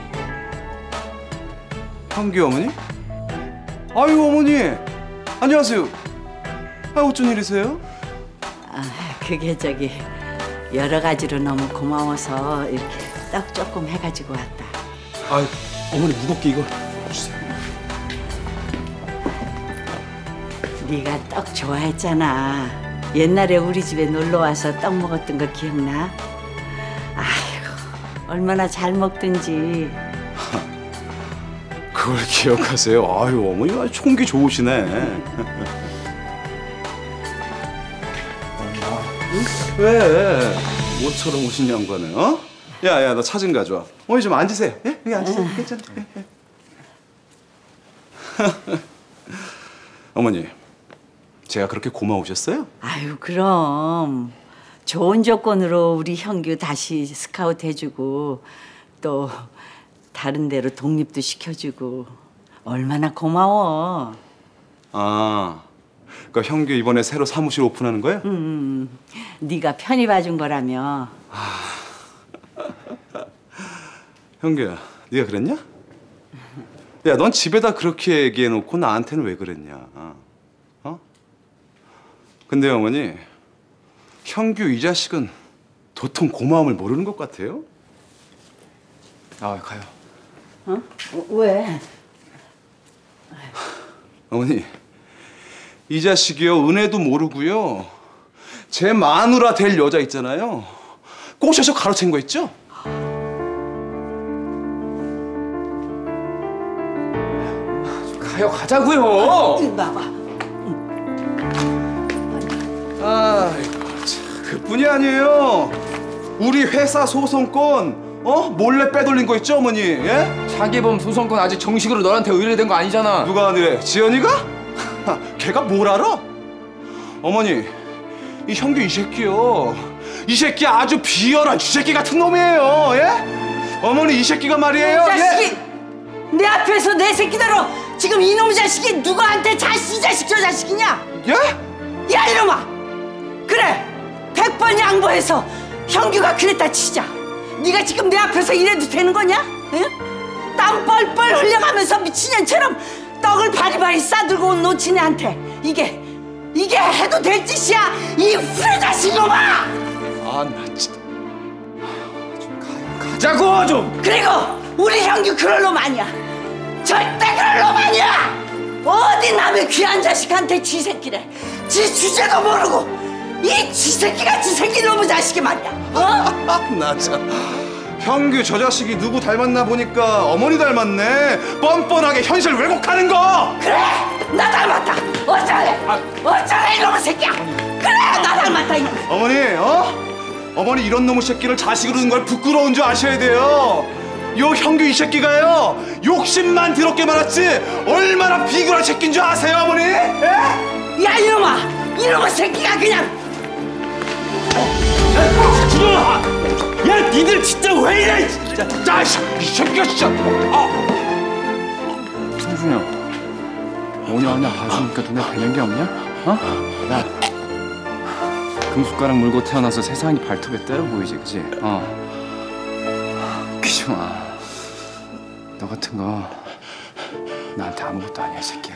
형규 어머니? 아이고 어머니. 안녕하세요. 아 어쩐 일이세요? 아 그게 저기 여러 가지로 너무 고마워서 이렇게 떡 조금 해가지고 왔다. 아 어머니 무겁게 이거 주세요. 네가 떡 좋아했잖아. 옛날에 우리 집에 놀러 와서 떡 먹었던 거 기억나? 아이고 얼마나 잘 먹든지. 그걸 기억하세요? 아유 어머니가 총기 좋으시네. 왜? 모처럼 오신 양반을 어? 야야 너 사진 가져와. 어머니 좀 앉으세요. 예? 여기 앉으세요. 응. 괜찮아. 예, 예. 어머니 제가 그렇게 고마우셨어요? 아유 그럼 좋은 조건으로 우리 형규 다시 스카우트 해주고 또 다른 데로 독립도 시켜주고 얼마나 고마워. 아, 그러니까 형규 이번에 새로 사무실 오픈하는 거야? 음, 네가 편히 봐준 거라며. 형규야, 네가 그랬냐? 야, 넌 집에다 그렇게 얘기해놓고 나한테는 왜 그랬냐? 어? 근데 어머니, 형규 이 자식은 도통 고마움을 모르는 것 같아요. 아, 가요. 어? 왜? 어머니, 이 자식이요 은혜도 모르고요. 제 마누라 될 여자 있잖아요. 꼬셔서 가로챈 거 있죠? 가요, 가자고요. 이리 와봐. 아이고 참, 그뿐이 아니에요. 우리 회사 소송권 어 몰래 빼돌린 거 있죠, 어머니? 예? 사기범 소송권 아직 정식으로 너한테 의뢰된 거 아니잖아. 누가 아니래? 지연이가? 걔가 뭘 알아? 어머니, 이 형규 이 새끼요. 이 새끼 아주 비열한 쥐새끼 같은 놈이에요. 예? 어머니 이 새끼가 말이에요. 이 자식이 예? 내 앞에서 내 새끼대로 지금 이놈 자식이 누구한테 자식 자식 저 자식이냐? 예? 야 이놈아! 그래! 백 번 양보해서 형규가 그랬다 치자. 네가 지금 내 앞에서 이래도 되는 거냐? 응? 땀 뻘뻘 흘려가면서 미친년처럼 떡을 바리바리 싸들고 온 노친애한테 이게 이게 해도 될 짓이야 이 후레자식놈아! 아 나 진짜 좀 가요, 가자고 좀. 그리고 우리 형규 그럴 놈 아니야. 절대 그럴 놈 아니야. 어디 남의 귀한 자식한테 쥐새끼래. 지 주제도 모르고 이 쥐새끼같이 생긴 놈의 자식이 말이야. 어? 나 참. 형규 저 자식이 누구 닮았나 보니까 어머니 닮았네. 뻔뻔하게 현실 왜곡하는 거. 그래, 나 닮았다. 어쩌래? 어쩌래 이놈의 새끼야. 그래, 나 닮았다. 이 어머니, 어? 어머니 이런 놈의 새끼를 자식으로 둔 걸 부끄러운 줄 아셔야 돼요. 요 형규 이 새끼가요 욕심만 더럽게 많았지 얼마나 비굴한 새끼인 줄 아세요, 어머니? 에? 야 이놈아, 이놈의 새끼가 그냥. 준호아! 야, 니들 진짜 왜 이래? 진짜. 자, 이 새끼가 진짜. 아. 성준이 형, 오늘 하나 봐주니까 눈에 뵈는 게 없냐? 어? 야, 금숟가락 물고 태어나서 세상이 발톱에 때려 보이지, 그지? 어. 귀중아, 너 같은 거 나한테 아무것도 아니야, 이 새끼야.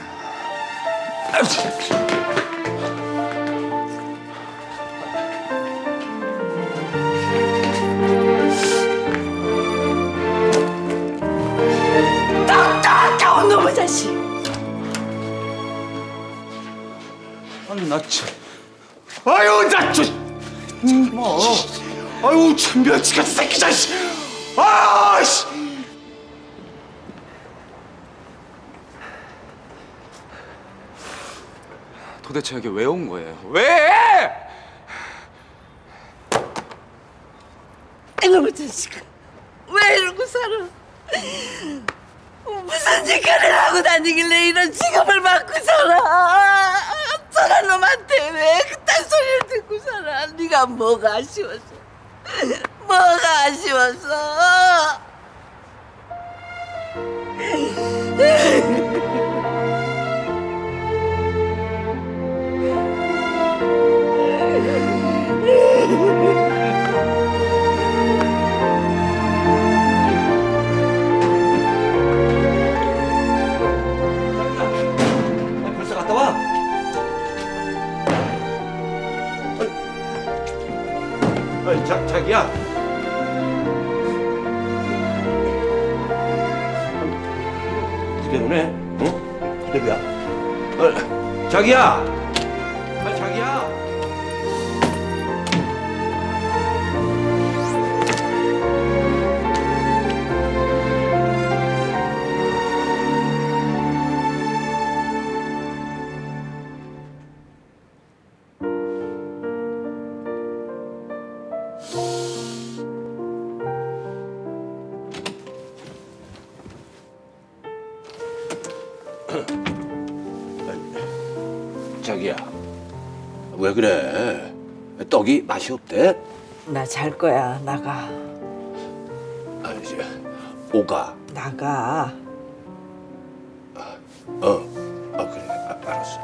딱딱한 놈의 자식. 아니 나 참. 아유 나 저. 뭐. 아유 천변치 같은 새끼 자식. 아씨. 도대체 여기 왜 온 거예요? 왜? 이놈의 자식. 왜 이러고 살아? 무슨 짓거리를 하고 다니길래 이런 직업을 받고 살아? 저런 놈한테 왜 그딴 소리를 듣고 살아? 네가 뭐가 아쉬워서? 뭐가 아쉬워서? 벌써 갔다 와? 아니, 자, 자기야. 그대로네. 응? 그대로야. 어, 자기야. 아, 자기야. 자기야, 왜 그래? 떡이 맛이 없대? 나 잘 거야. 나가. 아, 이제 오가. 나가. 어, 아 그래, 아, 알았어.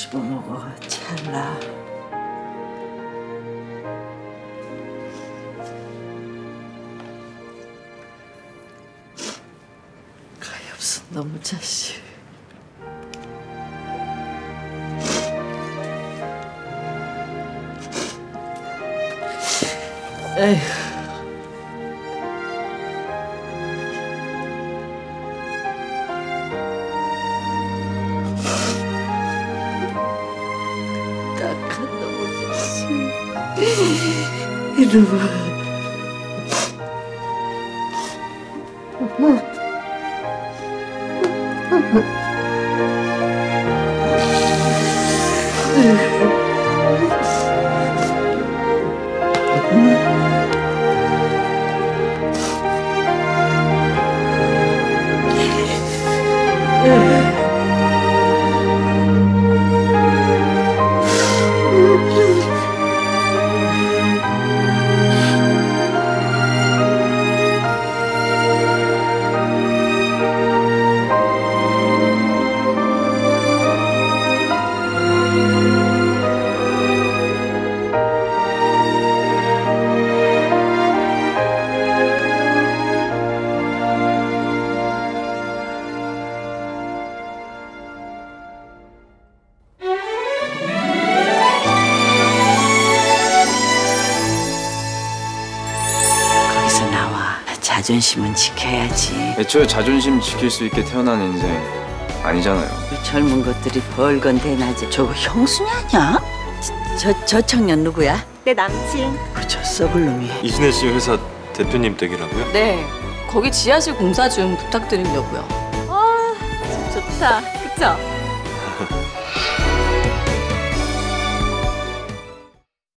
씹어먹어 찰나. 가엾은 너무 자식. 에휴. 딱한 놈의 자식. 이놈아. 자존심은 지켜야지. 애초에 자존심 지킬 수 있게 태어난 인생 아니잖아요. 젊은 것들이 벌건 대낮에 저거 형수냐 아니야? 저, 저 청년 누구야? 내 남친. 그저 썩을 놈이. 이진혜 씨 회사 대표님 댁이라고요? 네, 거기 지하실 공사 좀 부탁드리려고요. 아, 집 좋다. 그쵸?